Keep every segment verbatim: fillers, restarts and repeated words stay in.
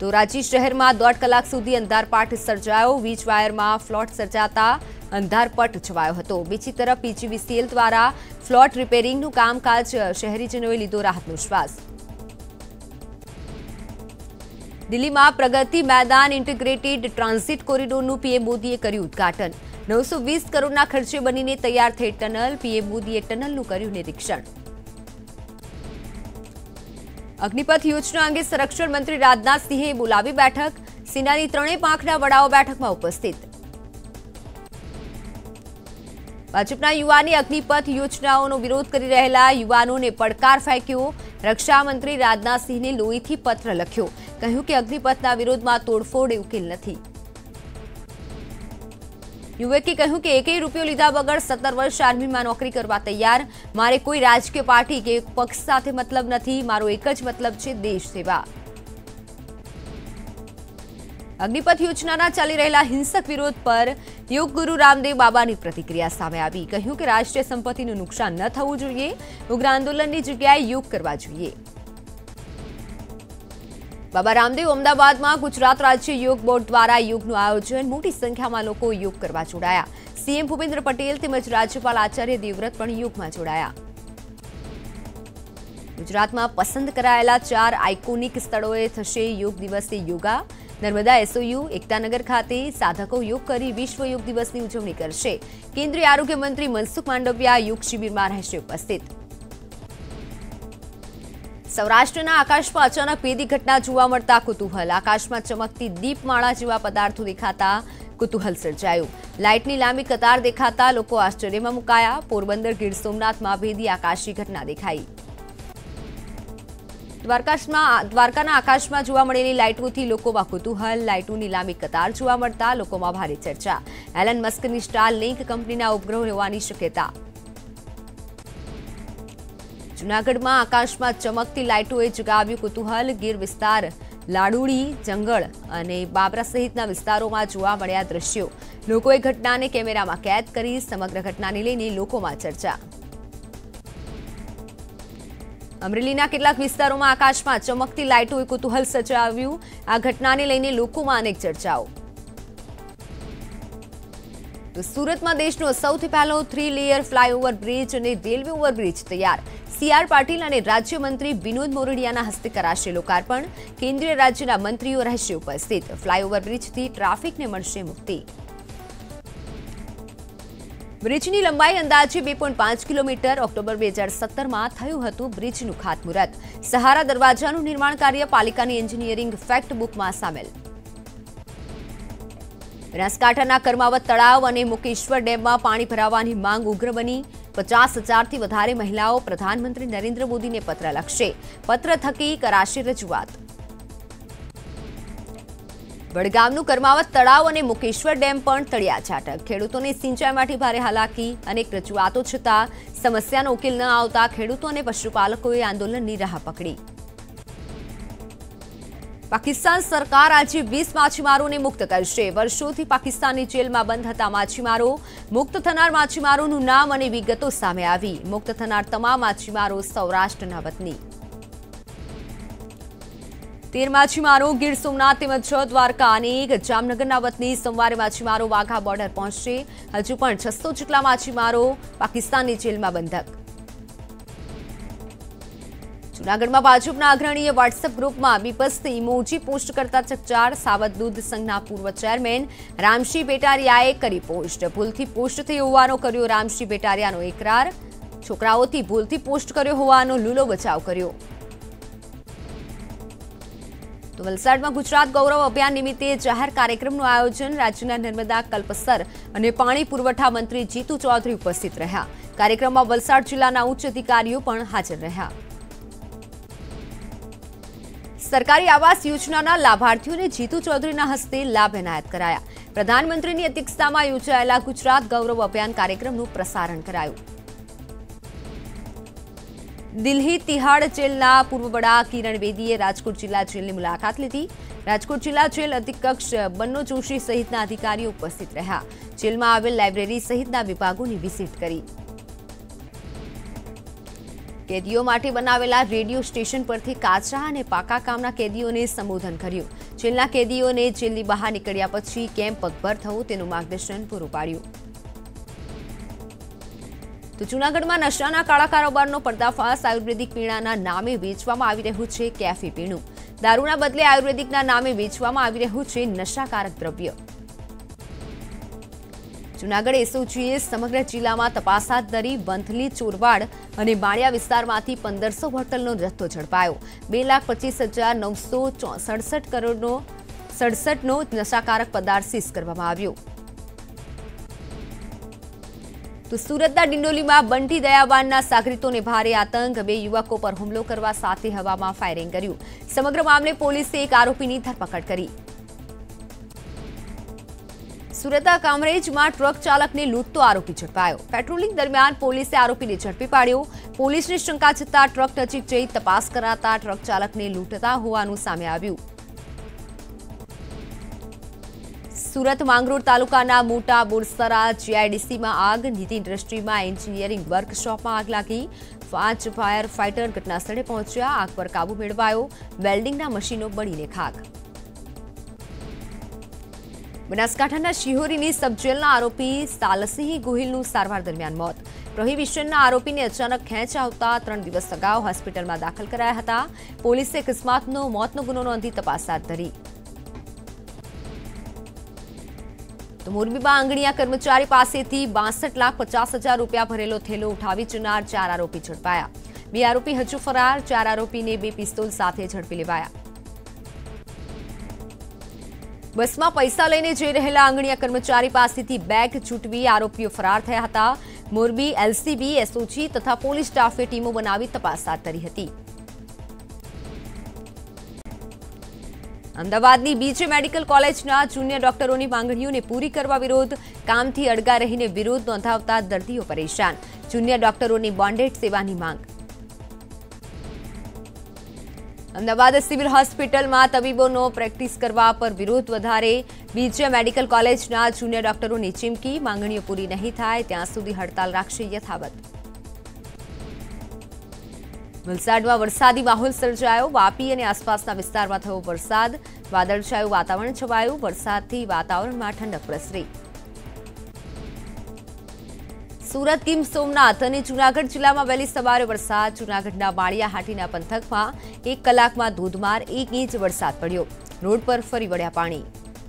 ધોરાજી શહેરમાં દોઢ કલાક સુધી અંધારપાટ સર્જાયો। વીજ વાયરમાં ફ્લોટ સર્જાતા અંધારપટ છવાયો હતો। બીજી તરફ પીજીવીસીએલ દ્વારા ફ્લોટ રિપેરિંગનું કામકાજ શહેરીજનોએ લીધો રાહતનો શ્વાસ। દિલ્હીમાં પ્રગતિ મેદાન ઇન્ટિગ્રેટેડ ટ્રાન્ઝિટ કોરિડોરનું પીએમ મોદીએ કર્યું ઉદ્ઘાટન। નવસો વીસ કરોડના ખર્ચે બનીને તૈયાર થઈ ટનલ। પીએમ મોદીએ ટનલનું કર્યું નિરીક્ષણ। અગ્નિપથ યોજના અંગે સંરક્ષણ મંત્રી રાજનાથ સિંહે બોલાવી બેઠક। સેનાની ત્રણેય પાંખના વડાઓ બેઠકમાં ઉપસ્થિત। ભાજપના યુવાને અગ્નિપથ યોજનાઓનો વિરોધ કરી રહેલા યુવાનોને પડકાર ફેંક્યો। રક્ષામંત્રી રાજનાથ સિંહને લોહીથી પત્ર લખ્યો। કહ્યું કે અગ્નિપથના વિરોધમાં તોડફોડ ઉકેલ નથી। યુવકે કહ્યું કે એકેય રૂપિયો લીધા વગર સત્તર વર્ષ આર્મીમાં નોકરી કરવા તૈયાર। મારે કોઈ રાજકીય પાર્ટી કે પક્ષ સાથે મતલબ નથી, મારો એક જ મતલબ છે દેશ સેવા। અગ્નિપથ યોજનાના ચાલી રહેલા હિંસક વિરોધ પર યોગ ગુરુ રામદેવ બાબાની પ્રતિક્રિયા સામે આવી। કહ્યું કે રાષ્ટ્રીય સંપત્તિનું નુકસાન ન થવું જોઈએ। ઉગ્ર આંદોલનની જગ્યાએ યોગ કરવા જોઈએ। બાબા રામદેવ અમદાવાદમાં ગુજરાત રાજ્ય યોગ બોર્ડ દ્વારા યોગનું આયોજન। મોટી સંખ્યામાં લોકો યોગ કરવા જોડાયા। સીએમ ભૂપેન્દ્ર પટેલ તેમજ રાજ્યપાલ આચાર્ય દેવવ્રત પણ યોગમાં જોડાયા। ગુજરાતમાં પસંદ કરાયેલા ચાર આઇકોનિક સ્થળોએ થશે યોગ દિવસે યોગા। નર્મદા એસઓયુ એકતાનગર ખાતે સાધકો યોગ કરી વિશ્વ યોગ દિવસની ઉજવણી કરશે। કેન્દ્રીય આરોગ્ય મંત્રી મનસુખ માંડવિયા યોગ શિબિરમાં રહેશે ઉપસ્થિત। સૌરાષ્ટ્રના આકાશમાં અચાનક ભેદી ઘટના જોવા મળતા કુતૂહલ। આકાશમાં ચમકતી દીપમાળા જેવા પદાર્થો દેખાતા કુતૂહલ સર્જાયું। લાઇટની લાંબી કતાર દેખાતા લોકો આશ્ચર્યમાં મુકાયા। પોરબંદર ગીર સોમનાથમાં ભેદી આકાશી ઘટના દેખાઈ। દ્વારકામાં દ્વારકાના આકાશમાં જોવા મળેલી લાઇટોથી લોકોમાં કુતૂહલ। લાઇટોની લાંબી કતાર જોવા મળતા લોકોમાં ભારે ચર્ચા। એલન મસ્કની સ્ટારલિંક કંપનીના ઉપગ્રહો હોવાની શક્યતા। જૂનાગઢમાં આકાશમાં ચમકતી લાઇટોએ જગાવ્યું કુતૂહલ। ગીર વિસ્તાર, લાડુડી, જંગલ અને બાબરા સહિતના વિસ્તારોમાં જોવા મળ્યા દ્રશ્યો। લોકોએ ઘટનાને કેમેરામાં કેદ કરી। સમગ્ર ઘટનાને લઈને લોકોમાં ચર્ચા। અમરેલીના કેટલાક વિસ્તારોમાં આકાશમાં ચમકતી લાઇટોએ કુતૂહલ સર્જાવ્યું। આ ઘટનાને લઈને લોકોમાં અનેક ચર્ચાઓ। તો સુરતમાં દેશનો સૌથી પહેલો થ્રી લેયર ફ્લાયઓવર બ્રિજ અને રેલવે ઓવરબ્રિજ તૈયાર। સીઆર પાટીલ અને રાજ્યમંત્રી વિનોદ મોરડિયાના હસ્તે કરાશે લોકાર્પણ। કેન્દ્રીય રાજ્યના મંત્રીઓ રહેશે ઉપસ્થિત। ફ્લાયઓવર બ્રિજથી ટ્રાફિકને મળશે મુક્તિ। બ્રિજની લંબાઈ અંદાજે બે પોઈન્ટ પાંચ કિલોમીટર। ઓક્ટોબર બે હજાર સત્તરમાં થયું હતું બ્રિજનું ખાતમુહૂર્ત। સહારા દરવાજાનું નિર્માણ કાર્ય પાલિકાની એન્જિનિયરિંગ ફેક્ટ બુકમાં સામેલ। બનાસકાંઠાના કર્માવત તળાવ અને મુકેશ્વર ડેમમાં પાણી ભરાવાની માંગ ઉગ્ર બની। પચાસ હજારથી વધારે મહિલાઓ પ્રધાનમંત્રી નરેન્દ્ર મોદીને પત્ર લખશે। પત્ર થકી કરાશે રજૂઆત। વડગામનું કર્માવત તળાવ અને મુકેશ્વર ડેમ પણ તળિયા છાટક। ખેડૂતોને સિંચાઈ માટે ભારે હાલાકી। અનેક રજૂઆતો છતાં સમસ્યાનો ઉકેલ ન આવતા ખેડૂતો અને પશુપાલકોએ આંદોલનની રાહ પકડી। પાકિસ્તાન સરકાર આજે વીસ માછીમારોને મુક્ત કરશે। વર્ષોથી પાકિસ્તાનની જેલમાં બંધ હતા માછીમારો। મુક્ત થનાર માછીમારોનું નામ અને વિગતો સામે આવી। મુક્ત થનાર તમામ માછીમારો સૌરાષ્ટ્રના વતની। તેર માછીમારો ગીર સોમનાથ તેમજ દ્વારકા અને જામનગરના વતની। સોમવારે માછીમારો વાઘા બોર્ડર પહોંચશે। હજુ પણ છસો જેટલા માછીમારો પાકિસ્તાનની જેલમાં બંધક। જૂનાગઢમાં ભાજપના અગ્રણીએ વોટ્સએપ ગ્રુપમાં બીપસ્ત ઇમોજી પોસ્ટ કરતા ચકચાર। સાવધ દૂધ સંઘના પૂર્વ ચેરમેન રામસિંહ બેટારિયાએ કરી પોસ્ટ। ભૂલથી પોસ્ટ થઈ હોવાનો કર્યો રામસિંહ બેટારિયાનો એકરાર। છોકરાઓથી ભૂલથી પોસ્ટ કર્યો હોવાનો લૂલો બચાવ કર્યો। તો વલસાડમાં ગુજરાત ગૌરવ અભિયાન નિમિત્તે જાહેર કાર્યક્રમનું આયોજન। રાજ્યના નર્મદા, કલ્પસર અને પાણી પુરવઠા મંત્રી જીતુ ચૌધરી ઉપસ્થિત રહ્યા। કાર્યક્રમમાં વલસાડ જિલ્લાના ઉચ્ચ અધિકારીઓ પણ હાજર રહ્યા। સરકારી આવાસ યોજનાના લાભાર્થીઓને જીતુ ચૌધરીના હસ્તે લાભ એનાયત કરાયા। પ્રધાનમંત્રીની અધ્યક્ષતામાં યોજાયેલા ગુજરાત ગૌરવ અભિયાન કાર્યક્રમનું પ્રસારણ કરાયું। દિલ્હી તિહાડ જેલના પૂર્વ વડા કિરણ બેદીએ રાજકોટ જિલ્લા જેલની મુલાકાત લીધી। રાજકોટ જિલ્લા જેલ અધિક્ષક બન્નો જોશી સહિતના અધિકારીઓ ઉપસ્થિત રહ્યા। જેલમાં આવેલ લાઇબ્રેરી સહિતના વિભાગોની વિઝિટ કરી। કેદીઓ માટે બનાવેલા રેડિયો સ્ટેશન પરથી કાચા અને પાકા કામના કેદીઓને સંબોધન કર્યું. જેલના કેદીઓને જેલની બહાર નીકળ્યા પછી કેમ પગભર થવું તેનું માર્ગદર્શન પૂરું પાડ્યું. તો જૂનાગઢમાં નશાના કાળા કારોબારનો પર્દાફાશ. આયુર્વેદિક પીણાના નામે વેચવામાં આવી રહ્યું છે કેફી પીણું. દારૂના બદલે આયુર્વેદિકના નામે વેચવામાં આવી રહ્યું છે નશાકારક દ્રવ્ય. જૂનાગઢ એસઓજીએ સમગ્ર જિલ્લામાં તપાસ હાથ ધરી. વંથલી, ચોરવાડ અને માળિયા વિસ્તારમાંથી પંદરસો બોટલનો જથ્થો ઝડપાયો. બે લાખ પચીસ હજાર નવસો સડસઠ કરોડનો સડસઠનો નશાકારક પદાર્થ સીઝ કરવામાં આવ્યો. તો સુરતના ડિંડોલીમાં બંટી દયાવાનના સાગરીતોને ભારે આતંક. બે યુવકો પર હુમલો કરવા સાથે હવામાં ફાયરિંગ કર્યું. સમગ્ર મામલે પોલીસે એક આરોપીની ધરપકડ કરી. સુરતના કામરેજમાં ટ્રક ચાલકને લૂંટતો આરોપી ઝડપાયો. પેટ્રોલિંગ દરમિયાન પોલીસે આરોપીને ઝડપી પાડ્યો. પોલીસની શંકા છતાં ટ્રક નજીક જઈ તપાસ કરાતા ટ્રક ચાલકને લૂંટતા હોવાનું સામે આવ્યું. સુરત માંગરોળ તાલુકાના મોટા બોરસરા જીઆઈડીસીમાં આગ. નીતિ ઇન્ડસ્ટ્રીમાં એન્જિનિયરિંગ વર્કશોપમાં આગ લાગી. પાંચ ફાયર ફાઇટર ઘટના સ્થળે પહોંચ્યા. આગ પર કાબુ મેળવાયો. વેલ્ડિંગના મશીનો બળીને ખાક. બનાસકાંઠાના શિહોરીની સબજેલના આરોપી સાલસિંહ ગોહિલનું સારવાર દરમિયાન મોત. પ્રોહિબિશનના આરોપીને અચાનક ખેંચ આવતા ત્રણ દિવસ અગાઉ હોસ્પિટલમાં દાખલ કરાયા હતા. પોલીસે અકસ્માતનો મોતનો ગુનો નોંધી તપાસ હાથ ધરી. તો મોરબીમાં આંગણીયા કર્મચારી પાસેથી બાસઠ લાખ પચાસ હજાર રૂપિયા ભરેલો થેલો ઉઠાવી જનાર ચાર આરોપી ઝડપાયા. બે આરોપી હજુ ફરાર. ચાર આરોપીને બે પિસ્તોલ સાથે ઝડપી લેવાયા. બસમાં પૈસા લઈને જઈ રહેલા આંગણીયા કર્મચારી પાસેથી બેગ છૂટવી આરોપીઓ ફરાર થયા હતા. મોરબી એલસીબી, એસઓજી તથા પોલીસ સ્ટાફે ટીમો બનાવી તપાસ હાથ ધરી હતી. અમદાવાદની બીજે મેડિકલ કોલેજના જુનિયર ડોક્ટરોની માંગણીઓને પૂરી કરવા વિરોધ. કામથી અડગા રહીને વિરોધ નોંધાવતા દર્દીઓ પરેશાન. જુનિયર ડોક્ટરોની બોન્ડેડ સેવાની માંગ. અમદાવાદ સિવિલ હોસ્પિટલમાં તબીબોનો પ્રેક્ટિસ કરવા પર વિરોધ વધારે. બીજે મેડિકલ કોલેજના જુનિયર ડોક્ટરોની ચીમકી. માંગણીઓ પૂરી નહીં થાય ત્યાં સુધી હડતાલ રાખશે યથાવત. વલસાડમાં વરસાદી માહોલ સર્જાયો. વાપી અને આસપાસના વિસ્તારમાં થયો વરસાદ. વાદળછાયું વાતાવરણ છવાયું. વરસાદથી વાતાવરણમાં ઠંડક પ્રસરી. સુરત, ગીર સોમનાથ અને જૂનાગઢ જિલ્લામાં વહેલી સવારે વરસાદ. જૂનાગઢના માળિયા હાટીના પંથકમાં એક કલાકમાં ધોધમાર એક ઇંચ વરસાદ પડ્યો. રોડ પર ફરી વળ્યા પાણી.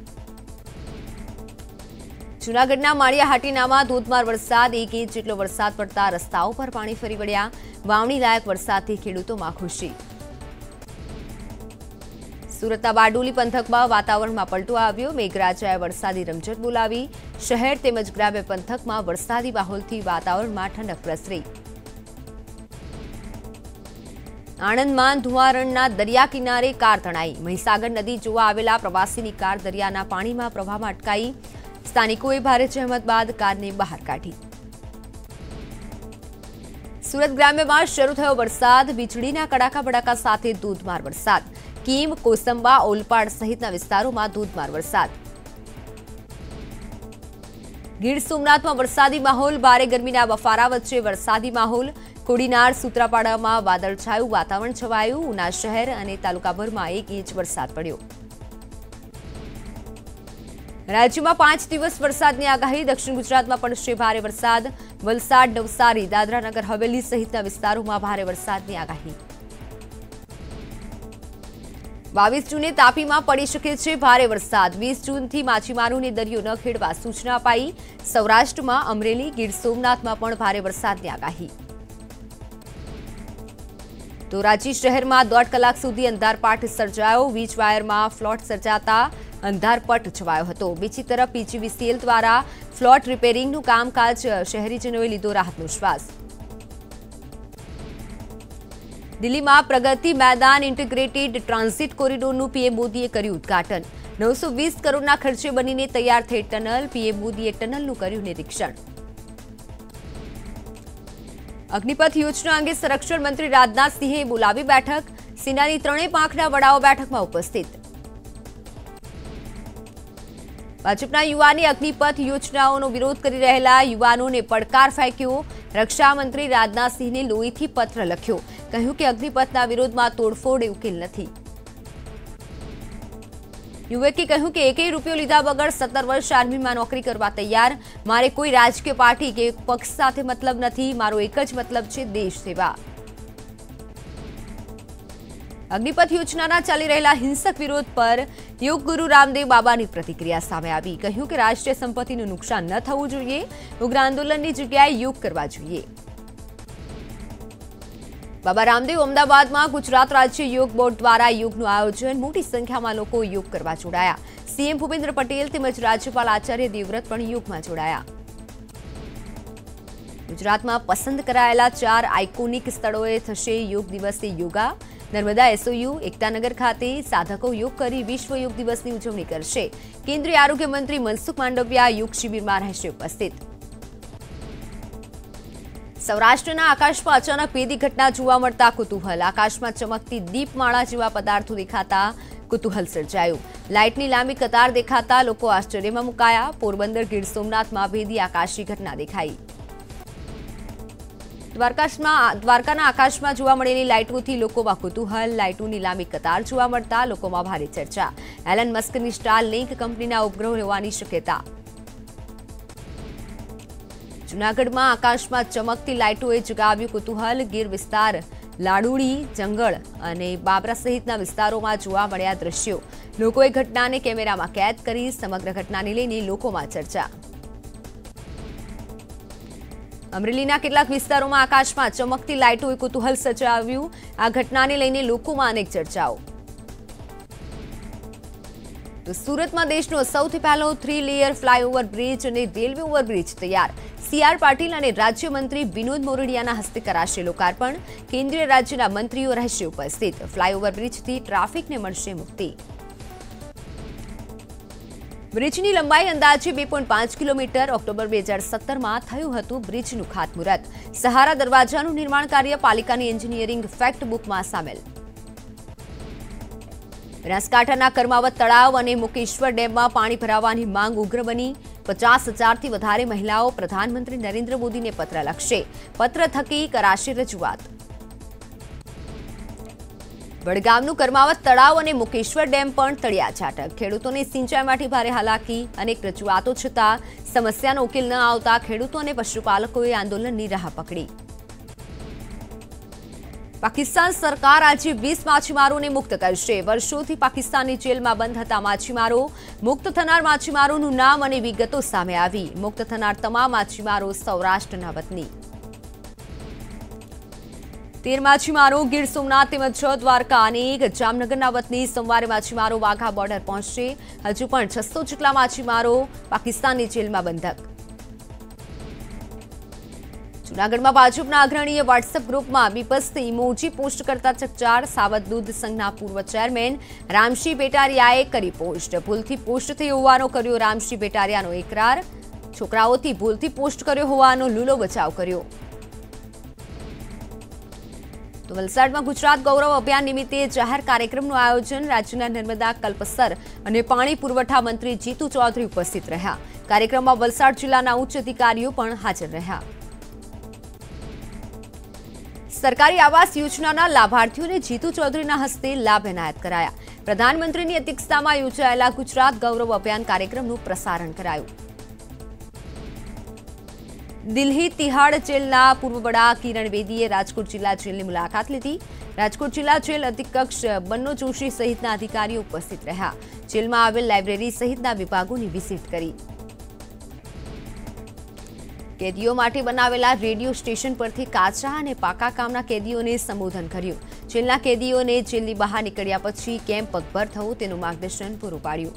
જૂનાગઢના માળિયા હાટીનામાં ધોધમાર વરસાદ. એક ઇંચ જેટલો વરસાદ પડતા રસ્તાઓ પર પાણી ફરી વળ્યા. વાવણી લાયક વરસાદથી ખેડૂતોમાં ખુશી. સુરતના બારડોલી પંથકમાં વાતાવરણમાં પલટો આવ્યો. મેઘરાજાએ વરસાદી રમઝટ બોલાવી. શહેર તેમજ ગ્રામ્ય પંથકમાં વરસાદી માહોલથી વાતાવરણમાં ઠંડક પ્રસરી. આણંદમાં ધુવારણના દરિયા કિનારે કાર તણાઈ. મહીસાગર નદી જોવા આવેલા પ્રવાસીની કાર દરિયાના પાણીમાં પ્રવાહમાં અટકાઈ. સ્થાનિકોએ ભારે જહેમત બાદ કારને બહાર કાઢી. સુરત ગ્રામ્યમાં શરૂ થયો વરસાદ. વીજળીના કડાકા ભડાકા સાથે ધોધમાર વરસાદ. કીમ, કોસંબા, ઓલપાડ સહિતના વિસ્તારોમાં ધોધમાર વરસાદ. ગીર સોમનાથમાં વરસાદી માહોલ. ભારે ગરમીના બફારા વચ્ચે વરસાદી માહોલ. કોડીનાર, સૂત્રાપાડામાં વાદળછાયું વાતાવરણ છવાયું. ઉના શહેર અને તાલુકાભરમાં એક ઇંચ વરસાદ પડ્યો. રાજ્યમાં પાંચ દિવસ વરસાદની આગાહી. દક્ષિણ ગુજરાતમાં પડશે ભારે વરસાદ. વલસાડ, નવસારી, દાદરા નગર હવેલી સહિતના વિસ્તારોમાં ભારે વરસાદની આગાહી. બાવીસ જૂને તાપીમાં પડી શકે છે ભારે વરસાદ. વીસ જૂનથી માછીમારોને દરિયો ન ખેડવા સૂચના અપાઈ. સૌરાષ્ટ્રમાં અમરેલી, ગીર સોમનાથમાં પણ ભારે વરસાદની આગાહી. ધોરાજી શહેરમાં દોઢ કલાક સુધી અંધારપાટ સર્જાયો. વીજ વાયરમાં ફ્લોટ સર્જાતા અંધારપટ છવાયો હતો. બીજી તરફ પીજીવીસીએલ દ્વારા ફ્લોટ રિપેરિંગનું કામકાજ. શહેરીજનોએ લીધો રાહતનો શ્વાસ. દિલ્હીમાં પ્રગતિ મેદાન ઇન્ટિગ્રેટેડ ટ્રાન્ઝિટ કોરિડોરનું પીએમ મોદીએ કર્યું ઉદઘાટન. નવસો વીસ કરોડના ખર્ચે બનીને તૈયાર થઈ ટનલ. પીએમ મોદીએ ટનલનું કર્યું નિરીક્ષણ. અગ્નિપથ યોજના અંગે સંરક્ષણ મંત્રી રાજનાથસિંહે બોલાવી બેઠક. સેનાની ત્રણેય પાંખના વડાઓ બેઠકમાં ઉપસ્થિત. ભાજપના યુવાને અગ્નિપથ યોજનાઓનો વિરોધ કરી રહેલા યુવાનોને પડકાર ફેંક્યો. રક્ષા મંત્રી રાજનાથસિંહને લોહીથી પત્ર લખ્યો, કહ્યું કે અગ્નિપથના વિરોધમાં તોડફોડ ઉકેલ નથી। યુવકે કહ્યું કે એકેય રૂપિયો લીધા વગર સત્તર વર્ષ આર્મીમાં નોકરી કરવા તૈયાર। મારે કોઈ રાજકીય પાર્ટી કે પક્ષ સાથે મતલબ નથી, મારો એક જ મતલબ છે દેશ સેવા। અગ્નિપથ યોજનાના ચાલી રહેલા હિંસક વિરોધ પર યોગ ગુરુ રામદેવ બાબાની પ્રતિક્રિયા સામે આવી। કહ્યું કે રાષ્ટ્રીય સંપત્તિનું નુકસાન ન થવું જોઈએ, ઉગ્ર આંદોલનની જગ્યાએ યોગ કરવા જોઈએ। બાબા રામદેવ અમદાવાદમાં ગુજરાત રાજ્ય યોગ બોર્ડ દ્વારા યોગનું આયોજન, મોટી સંખ્યામાં લોકો યોગ કરવા જોડાયા। સીએમ ભૂપેન્દ્ર પટેલ તેમજ રાજ્યપાલ આચાર્ય દેવવ્રત પણ યોગમાં જોડાયા। ગુજરાતમાં પસંદ કરાયેલા ચાર આઇકોનિક સ્થળોએ થશે યોગ દિવસે યોગા। નર્મદા એસઓયુ એકતાનગર ખાતે સાધકો યોગ કરી વિશ્વ યોગ દિવસની ઉજવણી કરશે। કેન્દ્રીય આરોગ્ય મંત્રી મનસુખ માંડવિયા યોગ શિબિરમાં રહેશે ઉપસ્થિત। સૌરાષ્ટ્રના આકાશમાં અચાનક ભેદી ઘટના જોવા મળતા કુતૂહલ। આકાશમાં ચમકતી દીપમાળા જેવા પદાર્થો દેખાતા કુતૂહલ સર્જાયું। લાઇટની લાંબી કતાર દેખાતા લોકો આશ્ચર્યમાં મુકાયા। પોરબંદર ગીર સોમનાથમાં ભેદી આકાશી ઘટના દેખાઈ। દ્વારકામાં દ્વારકાના આકાશમાં જોવા મળેલી લાઇટોથી લોકોમાં કુતૂહલ। લાઇટોની લાંબી કતાર જોવા મળતા લોકોમાં ભારે ચર્ચા। એલન મસ્કની સ્ટાર લિંક કંપનીના ઉપગ્રહો હોવાની શક્યતા। જૂનાગઢમાં આકાશમાં ચમકતી લાઇટોએ જગાવ્યું કુતૂહલ। ગીર વિસ્તાર, લાડુડી, જંગલ અને બાબરા સહિતના વિસ્તારોમાં જોવા મળ્યા દ્રશ્યો। લોકોએ ઘટનાને કેમેરામાં કેદ કરી। સમગ્ર ઘટનાને લઈને લોકોમાં ચર્ચા। અમરેલીના કેટલાક વિસ્તારોમાં આકાશમાં ચમકતી લાઇટોએ કુતૂહલ સર્જાવ્યું। આ ઘટનાને લઈને લોકોમાં અનેક ચર્ચાઓ। તો સુરતમાં દેશનો સૌથી પહેલો થ્રી લેયર ફ્લાયઓવર બ્રિજ અને રેલવે ઓવરબ્રિજ તૈયાર। સીઆર પાટીલ અને રાજ્યમંત્રી વિનોદ મોરડિયાના હસ્તે કરાશે લોકાર્પણ। કેન્દ્રીય રાજ્યના મંત્રીઓ રહેશે ઉપસ્થિત। ફ્લાયઓવર બ્રિજથી ટ્રાફિકને મળશે મુક્તિ। બ્રિજની લંબાઈ અંદાજે બે પોઈન્ટ પાંચ કિલોમીટર। ઓક્ટોબર બે હજાર સત્તરમાં થયું હતું બ્રિજનું ખાતમુહૂર્ત। સહારા દરવાજાનું નિર્માણ કાર્ય પાલિકાની એન્જિનિયરિંગ ફેક્ટ બુકમાં સામેલ। બનાસકાંઠાના કર્માવત તળાવ અને મુકેશ્વર ડેમમાં પાણી ભરાવાની માંગ ઉગ્ર બની। પચાસ હજારથી વધારે મહિલાઓ પ્રધાનમંત્રી નરેન્દ્ર મોદીને પત્ર લખશે। પત્ર થકી કરાશે રજૂઆત। વડગામનું કર્માવત તળાવ અને મુકેશ્વર ડેમ પણ તળિયા છાટક। ખેડૂતોને સિંચાઈ માટે ભારે હાલાકી। અનેક રજૂઆતો છતાં સમસ્યાનો ઉકેલ ન આવતા ખેડૂતો અને પશુપાલકોએ આંદોલનની રાહ પકડી। પાકિસ્તાન સરકાર આજે વીસ માછીમારોને મુક્ત કરશે। વર્ષોથી પાકિસ્તાનની જેલમાં બંધ હતા માછીમારો। મુક્ત થનાર માછીમારોનું નામ અને વિગતો સામે આવી। મુક્ત થનાર તમામ માછીમારો સૌરાષ્ટ્રના વતની। તેર માછીમારો ગીર સોમનાથ તેમજ દ્વારકા અને જામનગરના વતની। સોમવારે માછીમારો વાઘા બોર્ડર પહોંચશે। હજુ પણ છસો જેટલા માછીમારો પાકિસ્તાનની જેલમાં બંધક। જૂનાગઢમાં ભાજપના અગ્રણીએ વોટ્સએપ ગ્રુપમાં બીભત્સ ઇમોજી પોસ્ટ કરતા ચકચાર। સાવધ દૂધ સંઘના પૂર્વ ચેરમેન રામસિંહ બેટારિયાએ કરી પોસ્ટ। ભૂલથી પોસ્ટ થઈ હોવાનો કર્યો રામસિંહ બેટારિયાનો ઇકરાર। છોકરાઓથી ભૂલથી પોસ્ટ કર્યો હોવાનો લૂલો બચાવ કર્યો। તો વલસાડમાં ગુજરાત ગૌરવ અભિયાન નિમિત્તે જાહેર કાર્યક્રમનું આયોજન। રાજ્યના નર્મદા, કલ્પસર અને પાણી પુરવઠા મંત્રી જીતુ ચૌધરી ઉપસ્થિત રહ્યા। કાર્યક્રમમાં વલસાડ જિલ્લાના ઉચ્ચ અધિકારીઓ પણ હાજર રહ્યા। સરકારી આવાસ યોજનાના લાભાર્થીઓને જીતુ ચૌધરીના હસ્તે લાભ એનાયત કરાયા। પ્રધાનમંત્રીની અધ્યક્ષતામાં યોજાયેલા ગુજરાત ગૌરવ અભિયાન કાર્યક્રમનું પ્રસારણ કરાયું। દિલ્હી તિહાડ જેલના પૂર્વ વડા કિરણ બેદીએ રાજકોટ જિલ્લા જેલની મુલાકાત લીધી। રાજકોટ જિલ્લા જેલ અધિક્ષક બન્નો જોશી સહિતના અધિકારીઓ ઉપસ્થિત રહ્યા। જેલમાં આવેલ લાઇબ્રેરી સહિતના વિભાગોની વિઝિટ કરી। કેદીઓ માટે બનાવેલા રેડિયો સ્ટેશન પરથી કાચા અને પાકા કામના કેદીઓને સંબોધન કર્યું। જેલના કેદીઓને જેલની બહાર નીકળ્યા પછી કેમ પગભર થવું તેનું માર્ગદર્શન પૂરું પાડ્યું।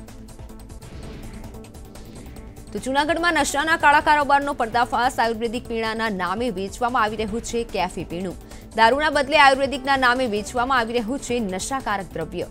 તો જૂનાગઢમાં નશાના કાળા કારોબારનો પર્દાફાશ। આયુર્વેદિક પીણાના નામે વેચવામાં આવી રહ્યું છે કેફી પીણું। દારૂના બદલે આયુર્વેદિકના નામે વેચવામાં આવી રહ્યું છે નશાકારક દ્રવ્ય।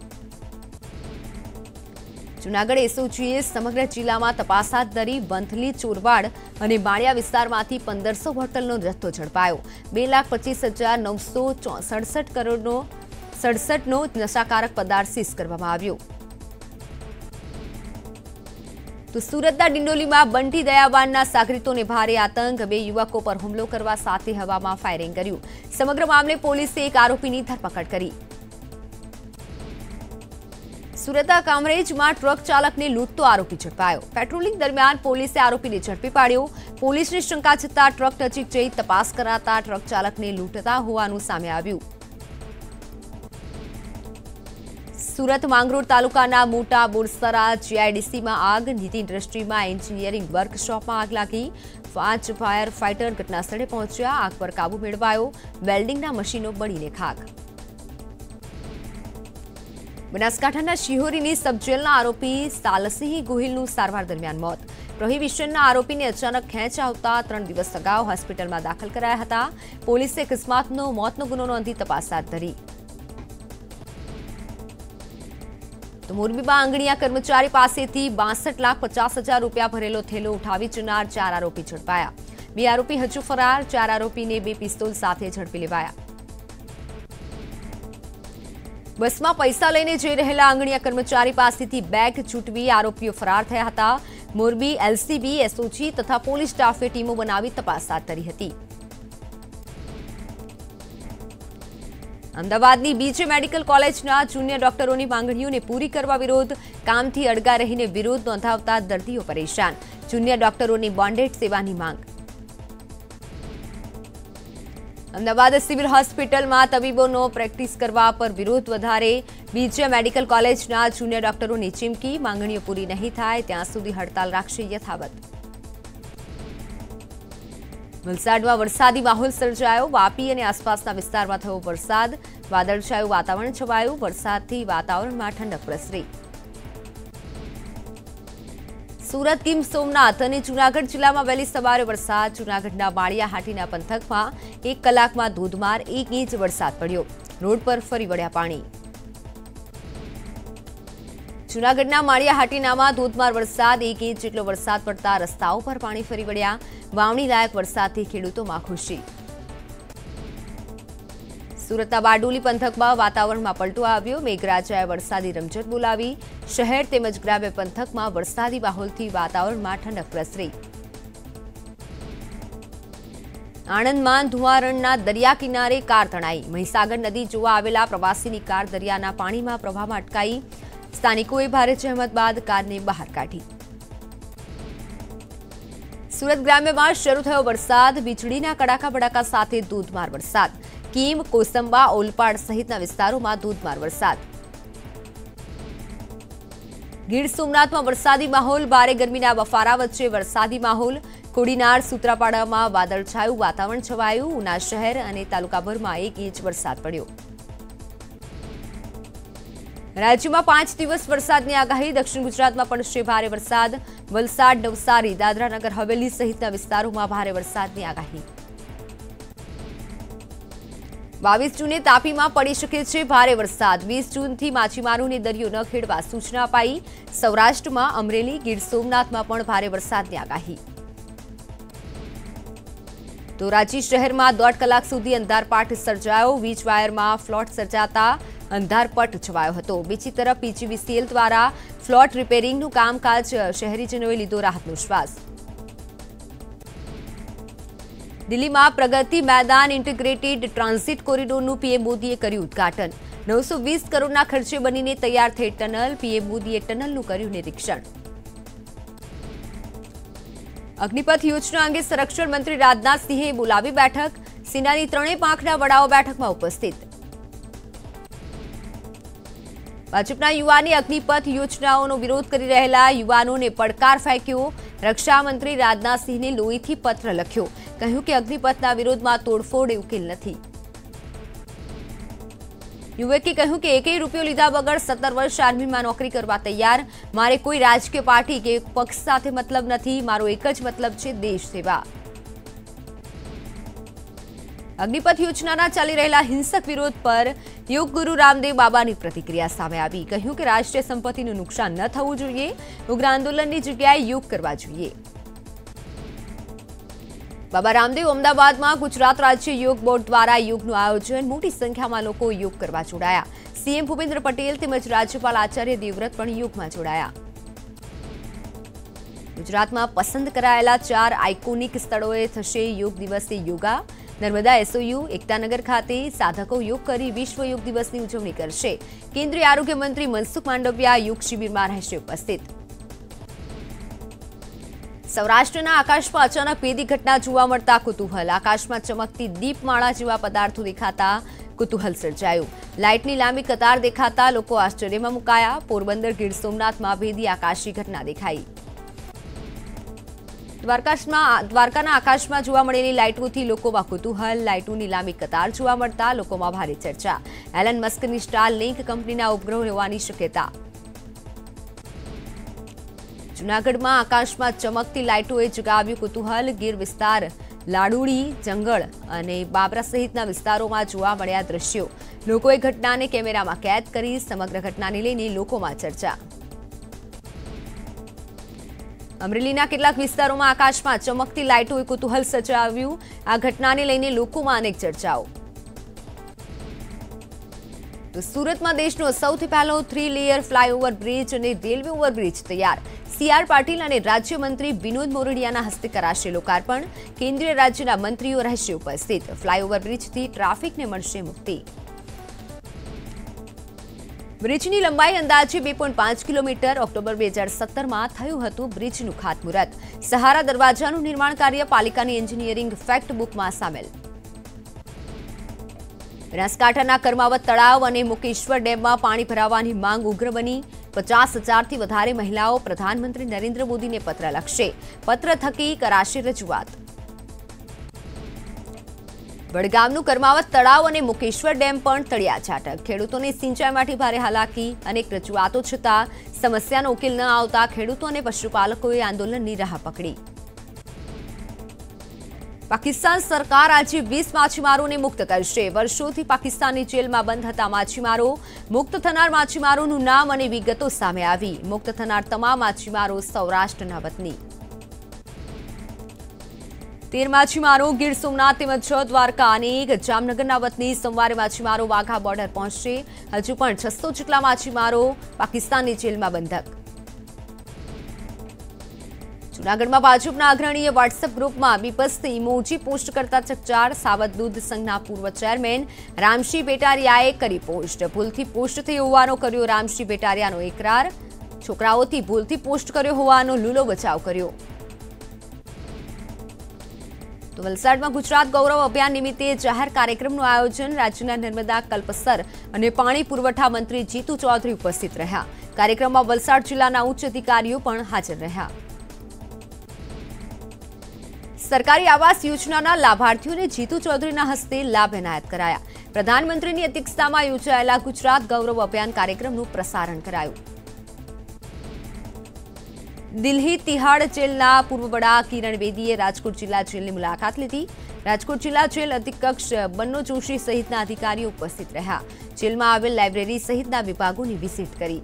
જૂનાગઢ એસઓજીએ સમગ્ર જિલ્લામાં તપાસ હાથ ધરી। વંથલી, ચોરવાડ અને માળિયા વિસ્તારમાંથી પંદરસો બોટલનો જથ્થો ઝડપાયો। બે લાખ પચીસ હજાર નવસો સડસઠ કરોડનો સડસઠનો નશાકારક પદાર્થ સીઝ કરવામાં આવ્યો। તો સુરતના ડિંડોલીમાં બંટી દયાવાનના સાગરીતોને ભારે આતંક, બે યુવકો પર હુમલો કરવા સાથે હવામાં ફાયરિંગ કર્યું। સમગ્ર મામલે પોલીસે એક આરોપીની ધરપકડ કરી। સુરતના કામરેજમાં ટ્રક ચાલકને લૂંટતો આરોપી ઝડપાયો। પેટ્રોલિંગ દરમિયાન પોલીસે આરોપીને ઝડપી પાડ્યો। પોલીસની શંકા છતાં ટ્રક નજીક જઈ તપાસ કરાતા ટ્રક ચાલકને લૂંટતા હોવાનું સામે આવ્યું। સુરત માંગરોળ તાલુકાના મોટા બોરસરા જીઆઈડીસીમાં આગ, નીતિ ઇન્ડસ્ટ્રીમાં એન્જિનિયરિંગ વર્કશોપમાં આગ લાગી। પાંચ ફાયર ફાઇટર ઘટનાસ્થળે પહોંચ્યા, આગ પર કાબુ મેળવાયો। વેલ્ડિંગના મશીનો બળીને ખાક। બનાસકાંઠાના શિહોરીની સબજેલના આરોપી સાલસિંહ ગોહિલનું સારવાર દરમિયાન મોત। પ્રોહિબિશનના આરોપીને અચાનક ખેંચ આવતા ત્રણ દિવસ અગાઉ હોસ્પિટલમાં દાખલ કરાયા હતા। પોલીસે અકસ્માતનો મોતનો ગુનો નોંધી તપાસ હાથ ધરી। તો મોરબીમાં આંગણીયા કર્મચારી પાસેથી બાસઠ લાખ પચાસ हजार રૂપિયા ભરેલો થેલો ઉઠાવી જનાર ચાર આરોપી ઝડપાયા। બે આરોપી હજુ ફરાર, ચાર આરોપીને બે પિસ્તોલ સાથે ઝડપી લેવાયા। બસમાં પૈસા લઈને જઈ રહેલા આંગણીયા કર્મચારી પાસેથી બેગ છૂટવી આરોપીઓ ફરાર થયા હતા। મોરબી એલસીબી, એસઓજી તથા પોલીસ સ્ટાફે ટીમો બનાવી તપાસ હાથ ધરી હતી। અમદાવાદની બીજે મેડિકલ કોલેજના જુનિયર ડોક્ટરોની માંગણીઓને પૂરી કરવા વિરોધ, કામથી અડગા રહીને વિરોધ નોંધાવતા દર્દીઓ પરેશાન। જુનિયર ડોક્ટરોની બોન્ડેડ સેવાની માંગ। અમદાવાદ સિવિલ હોસ્પિટલમાં તબીબોનો પ્રેક્ટિસ કરવા પર વિરોધ વધારે, બીજે મેડિકલ કોલેજના જુનિયર ડોક્ટરોની ચીમકી, માંગણીઓ પૂરી નહીં થાય ત્યાં સુધી હડતાલ રાખશે યથાવત। વલસાડમાં વરસાદી માહોલ સર્જાયો। વાપી અને આસપાસના વિસ્તારમાં થયો વરસાદ, વાદળછાયું વાતાવરણ છવાયું। વરસાદથી વાતાવરણમાં ઠંડક પ્રસરી। સુરત, ગીર સોમનાથ અને જૂનાગઢ જિલ્લામાં વહેલી સવારે વરસાદ। જૂનાગઢના માળિયાહાટીના પંથકમાં એક કલાકમાં ધોધમાર એક ઇંચ વરસાદ પડ્યો। રોડ પર ફરી વળ્યા પાણી। જૂનાગઢના માળિયાહાટીનામાં ધોધમાર વરસાદ, એક ઇંચ જેટલો વરસાદ પડતા રસ્તાઓ પર પાણી ફરી વળ્યા। વાવણી લાયક વરસાદથી ખેડૂતોમાં ખુશી। સુરતના બારડોલી પંથકમાં વાતાવરણમાં પલટો આવ્યો। મેઘરાજાએ વરસાદી રમઝટ બોલાવી। શહેર તેમજ ગ્રામ્ય પંથકમાં વરસાદી માહોલથી વાતાવરણમાં ઠંડક પ્રસરી। આણંદમાં ધુવારણના દરિયા કિનારે કાર તણાઈ। મહીસાગર નદી જોવા આવેલા પ્રવાસીની કાર દરિયાના પાણીમાં પ્રવાહમાં અટકાઈ। સ્થાનિકોએ ભારે જહેમત બાદ કારને બહાર કાઢી। સુરત ગ્રામ્યમાં શરૂ થયો વરસાદ। વીજળીના કડાકા ભડાકા સાથે ધોધમાર વરસાદ। કીમ, કોસંબા, ઓલપાડ સહિતના વિસ્તારોમાં ધોધમાર વરસાદ। ગીર સોમનાથમાં વરસાદી માહોલ। ભારે ગરમીના બફારા વચ્ચે વરસાદી માહોલ। કોડીનાર, સૂત્રાપાડામાં વાદળછાયું વાતાવરણ છવાયું। ઉના શહેર અને તાલુકાભરમાં એક ઇંચ વરસાદ પડ્યો। રાજ્યમાં પાંચ દિવસ વરસાદની આગાહી। દક્ષિણ ગુજરાતમાં પડશે ભારે વરસાદ। વલસાડ, નવસારી, દાદરા નગર હવેલી સહિતના વિસ્તારોમાં ભારે વરસાદની આગાહી। બાવીસ જૂને તાપીમાં પડી શકે છે ભારે વરસાદ। વીસ જૂનથી માછીમારોને દરિયો ન ખેડવા સૂચના અપાઈ। સૌરાષ્ટ્રમાં અમરેલી, ગીર સોમનાથમાં પણ ભારે વરસાદની આગાહી। ધોરાજી શહેરમાં દોઢ કલાક સુધી અંધારપાટ સર્જાયો। વીજ વાયરમાં ફ્લોટ સર્જાતા અંધારપટ છવાયો હતો। બીજી તરફ પીજીવીસીએલ દ્વારા ફ્લોટ રિપેરિંગનું કામકાજ શહેરીજનોએ લીધો રાહતનો શ્વાસ। દિલ્હીમાં પ્રગતિ મેદાન ઇન્ટિગ્રેટેડ ટ્રાન્ઝિટ કોરિડોરનું પીએમ મોદીએ કર્યું ઉદ્ઘાટન। નવસો વીસ કરોડના ખર્ચે બનીને તૈયાર થઈ ટનલ। પીએમ મોદીએ ટનલનું કર્યું નિરીક્ષણ। અગ્નિપથ યોજના અંગે સંરક્ષણ મંત્રી રાજનાથ સિંહે બોલાવી બેઠક। સેનાની ત્રણેય પાંખના વડાઓ બેઠકમાં ઉપસ્થિત। ભાજપના યુવાને અગ્નિપથ યોજનાઓનો વિરોધ કરી રહેલા યુવાનોને પડકાર ફેંક્યો। રક્ષામંત્રી રાજનાથ સિંહને લોહીથી પત્ર લખ્યો। કહ્યું કે અગ્નિપથના વિરોધમાં તોડફોડ એ ઉકેલ નથી। યુવકે કહ્યું કે એકેય રૂપિયો લીધા વગર સત્તર વર્ષ આર્મીમાં નોકરી કરવા તૈયાર। મારે કોઈ રાજકીય પાર્ટી કે પક્ષ સાથે મતલબ નથી, મારો એક જ મતલબ છે દેશ સેવા। અગ્નિપથ યોજનાના ચાલી રહેલા હિંસક વિરોધ પર યોગ ગુરુ રામદેવ બાબાની प्रतिक्रिया સામે આવી। કહ્યું કે રાષ્ટ્રીય સંપત્તિનું નુકસાન ન થવું જોઈએ। ઉગ્ર આંદોલનની જગ્યાએ યોગ કરવા જોઈએ। બાબા રામદેવ અમદાવાદમાં ગુજરાત રાજ્ય યોગ બોર્ડ દ્વારા યોગનું આયોજન। મોટી સંખ્યામાં લોકો યોગ કરવા જોડાયા। સીએમ ભૂપેન્દ્ર પટેલ તેમજ રાજ્યપાલ આચાર્ય દેવવ્રત પણ યોગમાં જોડાયા। ગુજરાતમાં પસંદ કરાયેલા ચાર આઇકોનિક સ્થળોએ થશે યોગ દિવસે યોગા. નર્મદા એસઓયુ એકતાનગર ખાતે સાધકો યોગ કરી વિશ્વ યોગ દિવસની ઉજવણી કરશે. કેન્દ્રીય આરોગ્ય મંત્રી મનસુખ માંડવિયા યોગ શિબિરમાં રહેશે ઉપસ્થિત. સૌરાષ્ટ્રના આકાશમાં અચાનક ભેદી ઘટના જોવા મળતા કુતૂહલ. આકાશમાં ચમકતી દીપમાળા જેવા પદાર્થો દેખાતા કુતૂહલ સર્જાયું. લાઇટની લાંબી કતાર દેખાતા લોકો આશ્ચર્યમાં મુકાયા. પોરબંદર ગીર સોમનાથમાં ભેદી આકાશી ઘટના દેખાઈ. દ્વારકામાં દ્વારકાના આકાશમાં જોવા મળેલી લાઇટોથી લોકોમાં કુતૂહલ. લાઇટોની લાંબી કતાર જોવા મળતા લોકોમાં ભારે ચર્ચા. એલન મસ્કની સ્ટાર લિંક કંપનીના ઉપગ્રહ હોવાની શક્યતા. જૂનાગઢમાં આકાશમાં ચમકતી લાઇટોએ જગાવ્યું કુતૂહલ. ગીર વિસ્તાર, લાડુડી, જંગલ અને બાબરા સહિતના વિસ્તારોમાં જોવા મળ્યા દ્રશ્યો. લોકોએ ઘટનાને કેમેરામાં કેદ કરી. સમગ્ર ઘટનાને લઈને લોકોમાં ચર્ચા. અમરેલીના કેટલાક વિસ્તારોમાં આકાશમાં ચમકતી લાઇટોએ કુતૂહલ સર્જાવ્યું. આ ઘટનાને લઈને લોકોમાં અનેક ચર્ચાઓ. તો સુરતમાં દેશનો સૌથી પહેલો થ્રી લેયર ફ્લાયઓવર બ્રિજ અને રેલવે ઓવરબ્રિજ તૈયાર. સીઆર પાટીલ અને રાજ્યમંત્રી વિનોદ મોરડિયાના હસ્તે કરાશે લોકાર્પણ. કેન્દ્રીય રાજ્યના મંત્રીઓ રહેશે ઉપસ્થિત. ફ્લાયઓવર બ્રિજથી ટ્રાફિકને મળશે મુક્તિ. બ્રિજની લંબાઈ અંદાજે બે પોઈન્ટ પાંચ કિલોમીટર. ઓક્ટોબર બે હજાર સત્તરમાં થયું હતું બ્રિજનું ખાતમુહૂર્ત. સહારા દરવાજાનું નિર્માણ કાર્ય પાલિકાની એન્જિનિયરિંગ ફેક્ટ બુકમાં સામેલ. બનાસકાંઠાના કર્માવત તળાવ અને મુકેશ્વર ડેમમાં પાણી ભરાવાની માંગ ઉગ્ર બની. પચાસ હજારથી વધારે મહિલાઓ પ્રધાનમંત્રી નરેન્દ્ર મોદીને પત્ર લખશે. પત્ર થકી કરાશે રજૂઆત. વડગામનું કર્માવત તળાવ અને મુકેશ્વર ડેમ પણ તળિયા છાટક. ખેડૂતોને સિંચાઈ માટે ભારે હાલાકી. અનેક રજૂઆતો છતાં સમસ્યાનો ઉકેલ ન આવતા ખેડૂતો અને પશુપાલકોએ આંદોલનની રાહ પકડી. પાકિસ્તાન સરકાર આજે વીસ માછીમારોને મુક્ત કરશે. વર્ષોથી પાકિસ્તાનની જેલમાં બંધ હતા માછીમારો. મુક્ત થનાર માછીમારોનું નામ અને વિગતો સામે આવી. મુક્ત થનાર તમામ માછીમારો સૌરાષ્ટ્રના વતની. તેર માછીમારો ગીર સોમનાથ તેમજ દ્વારકા અને જામનગરના વતની. સોમવારે માછીમારો વાઘા બોર્ડર પહોંચશે. હજુ પણ છસો જેટલા માછીમારો પાકિસ્તાનની જેલમાં બંધક. જૂનાગઢમાં ભાજપના અગ્રણીએ વોટ્સએપ ગ્રુપમાં બીપસ્ત ઇમોજી પોસ્ટ કરતા ચકચાર. સાવધ દૂધ સંઘના પૂર્વ ચેરમેન રામસિંહ બેટારિયાએ કરી પોસ્ટ. ભૂલથી પોસ્ટ થઈ હોવાનો કર્યો રામસિંહ બેટારિયાનો એકરાર. છોકરાઓથી ભૂલથી પોસ્ટ કર્યો હોવાનો લૂલો બચાવ કર્યો. તો વલસાડમાં ગુજરાત ગૌરવ અભિયાન નિમિત્તે જાહેર કાર્યક્રમનું આયોજન. રાજ્યના નર્મદા, કલ્પસર અને પાણી પુરવઠા મંત્રી જીતુ ચૌધરી ઉપસ્થિત રહ્યા. કાર્યક્રમમાં વલસાડ જિલ્લાના ઉચ્ચ અધિકારીઓ પણ હાજર રહ્યા. સરકારી આવાસ યોજનાના લાભાર્થીઓને જીતુ ચૌધરીના હસ્તે લાભ એનાયત કરાયા. પ્રધાનમંત્રીની અધ્યક્ષતામાં યોજાયેલા ગુજરાત ગૌરવ અભિયાન કાર્યક્રમનું પ્રસારણ કરાયું. દિલ્હી તિહાડ જેલના પૂર્વ વડા કિરણ બેદીએ રાજકોટ જિલ્લા જેલની મુલાકાત લીધી. રાજકોટ જિલ્લા જેલ અધિક્ષક બન્નો જોશી સહિતના અધિકારીઓ ઉપસ્થિત રહ્યા. જેલમાં આવેલ લાઇબ્રેરી સહિતના વિભાગોની વિઝિટ કરી.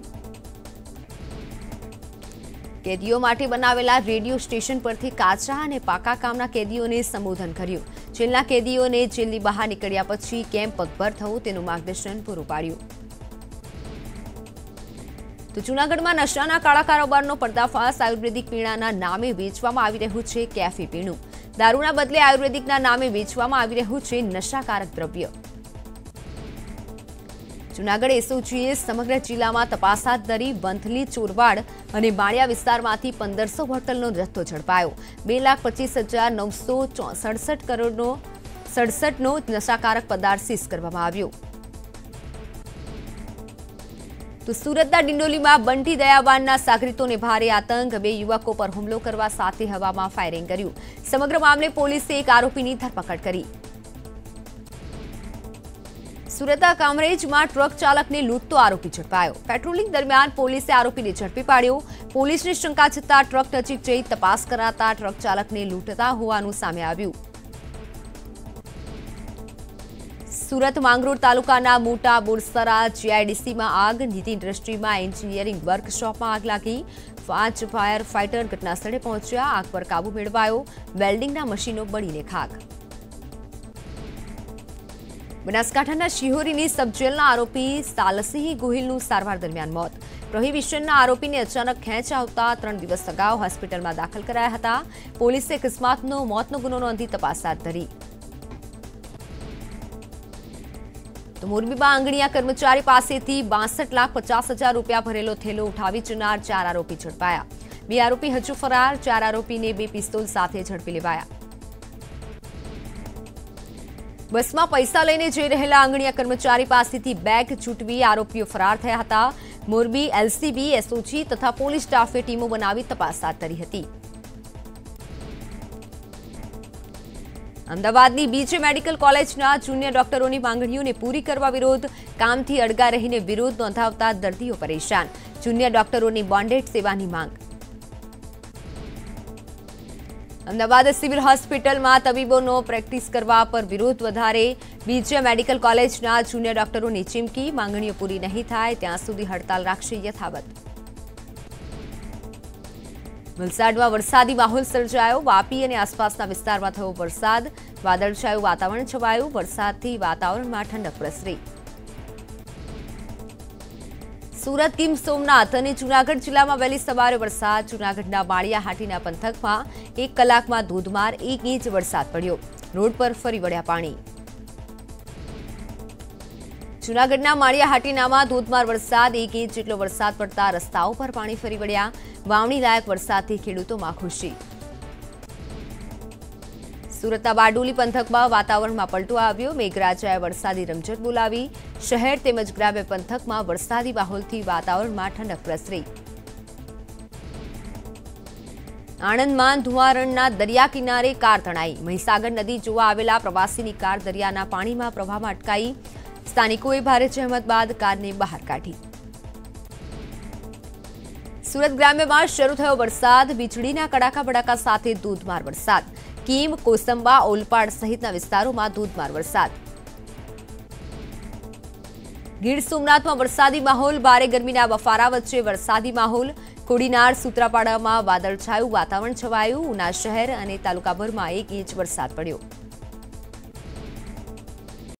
કેદીઓ માટે બનાવેલા રેડિયો સ્ટેશન પરથી કાચા અને પાકા કામના કેદીઓને સંબોધન કર્યું. જેલના કેદીઓને જેલની બહાર નીકળ્યા પછી કેમ પગભર થવું તેનું માર્ગદર્શન પૂરું પાડ્યું. તો જૂનાગઢમાં નશાના કાળા કારોબારનો પર્દાફાશ. આયુર્વેદિક પીણાના નામે વેચવામાં આવી રહ્યું છે કેફી પીણું. દારૂના બદલે આયુર્વેદિકના નામે વેચવામાં આવી રહ્યું છે નશાકારક દ્રવ્ય. જૂનાગઢ એસઓજીએ સમગ્ર જિલ્લામાં તપાસ હાથ ધરી. વંથલી, ચોરવાડ અને માળિયા વિસ્તારમાંથી પંદરસો બોટલનો જથ્થો ઝડપાયો. બે લાખ પચીસ હજાર નવસો સડસઠ કરોડનો સડસઠનો નશાકારક પદાર્થ સીઝ કરવામાં આવ્યો. તો સુરતના ડિંડોલીમાં બંટી દયાવાનના સાગરીતોને ભારે આતંક. બે યુવકો પર હુમલો કરવા સાથે હવામાં ફાયરિંગ કર્યું. સમગ્ર મામલે પોલીસે એક આરોપીની ધરપકડ કરી. સુરતના કામરેજમાં ટ્રક ચાલકને લૂંટતો આરોપી ઝડપાયો. પેટ્રોલિંગ દરમિયાન પોલીસે આરોપીને ઝડપી પાડ્યો. પોલીસને શંકા જતા ટ્રક નજીક જઈ તપાસ કરાતા ટ્રક ચાલકને લૂંટતા હોવાનું સામે આવ્યું. સુરત માંગરોળ તાલુકાના મોટા બોરસરા જીઆઈડીસીમાં આગ. નીતિ ઇન્ડસ્ટ્રીમાં એન્જિનિયરિંગ વર્કશોપમાં આગ લાગી. પાંચ ફાયર ફાઇટર ઘટનાસ્થળે પહોંચ્યા. આગ પર કાબુ મેળવાયો. વેલ્ડિંગના મશીનો બળીને ખાક. બનાસકાંઠાના શિહોરીની સબજેલના આરોપી સાલસિંહ ગોહિલનું સારવાર દરમિયાન મોત. પ્રોહિબિશનના આરોપીને અચાનક ખેંચ આવતા ત્રણ દિવસ અગાઉ હોસ્પિટલમાં દાખલ કરાયા હતા. પોલીસે અકસ્માતનો મોતનો ગુનો નોંધી તપાસ હાથ ધરી. તો મોરબીમાં આંગણીયા કર્મચારી પાસેથી બાસઠ લાખ પચાસ હજાર રૂપિયા ભરેલો થેલો ઉઠાવી જનાર ચાર આરોપી ઝડપાયા. બે આરોપી હજુ ફરાર. ચાર આરોપીને બે પિસ્તોલ સાથે ઝડપી લેવાયા. બસમાં પૈસા લઈને જઈ રહેલા આંગણીયા કર્મચારી પાસેથી બેગ છૂટવી આરોપીઓ ફરાર થયા હતા. મોરબી એલસીબી, એસઓજી તથા પોલીસ સ્ટાફે ટીમો બનાવી તપાસ હાથ ધરી હતી. અમદાવાદની બીજે મેડિકલ કોલેજના જુનિયર ડોક્ટરોની માંગણીઓને પૂરી કરવા વિરોધ. કામથી અડગા રહીને વિરોધ નોંધાવતા દર્દીઓ પરેશાન. જુનિયર ડોક્ટરોની બોન્ડેડ સેવાની માંગ. અમદાવાદ સિવિલ હોસ્પિટલમાં તબીબોનો પ્રેક્ટિસ કરવા પર વિરોધ વધારે. બીજે મેડિકલ કોલેજના જુનિયર ડોક્ટરોની ચીમકી. માંગણીઓ પૂરી નહીં થાય ત્યાં સુધી હડતાલ રાખશે યથાવત. વલસાડમાં વરસાદી માહોલ સર્જાયો. વાપી અને આસપાસના વિસ્તારમાં થયો વરસાદ. વાદળછાયું વાતાવરણ છવાયું. વરસાદથી વાતાવરણમાં ઠંડક પ્રસરી. સુરત, ગીર સોમનાથ અને જૂનાગઢ જિલ્લામાં વહેલી સવારે વરસાદ. જૂનાગઢના માળિયાહાટીના પંથકમાં એક કલાકમાં ધોધમાર એક ઇંચ વરસાદ પડ્યો. રોડ પર ફરી વળ્યા પાણી. જૂનાગઢના માળિયાહાટીનામાં ધોધમાર વરસાદ. એક ઇંચ જેટલો વરસાદ પડતા રસ્તાઓ પર પાણી ફરી વળ્યા. વાવણી લાયક વરસાદથી ખેડૂતોમાં ખુશી. સુરતના બારડોલી પંથકમાં વાતાવરણમાં પલટો આવ્યો. મેઘરાજાએ વરસાદી રમઝટ બોલાવી. શહેર તેમજ ગ્રામ્ય પંથકમાં વરસાદી માહોલથી વાતાવરણમાં ઠંડક પ્રસરી. આણંદમાં ધુવારણના દરિયા કિનારે કાર તણાઈ. મહીસાગર નદી જોવા આવેલા પ્રવાસીની કાર દરિયાના પાણીમાં પ્રવાહમાં અટકાઈ. સ્થાનિકોએ ભારે જહેમત બાદ કારને બહાર કાઢી. સુરત ગ્રામ્યમાં શરૂ થયો વરસાદ. વીજળીના કડાકા ભડાકા સાથે ધોધમાર વરસાદ. કીમ, કોસંબા, ઓલપાડ સહિતના વિસ્તારોમાં ધોધમાર વરસાદ. ગીર સોમનાથમાં વરસાદી માહોલ. ભારે ગરમીના બફારા વચ્ચે વરસાદી માહોલ. કોડીનાર, સૂત્રાપાડામાં વાદળછાયું વાતાવરણ છવાયું. ઉના શહેર અને તાલુકાભરમાં એક ઇંચ વરસાદ પડ્યો.